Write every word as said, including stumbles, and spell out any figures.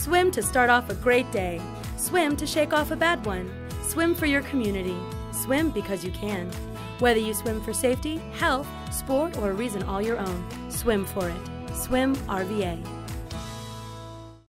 Swim to start off a great day. Swim to shake off a bad one. Swim for your community. Swim because you can. Whether you swim for safety, health, sport, or a reason all your own, swim for it. SwimRVA.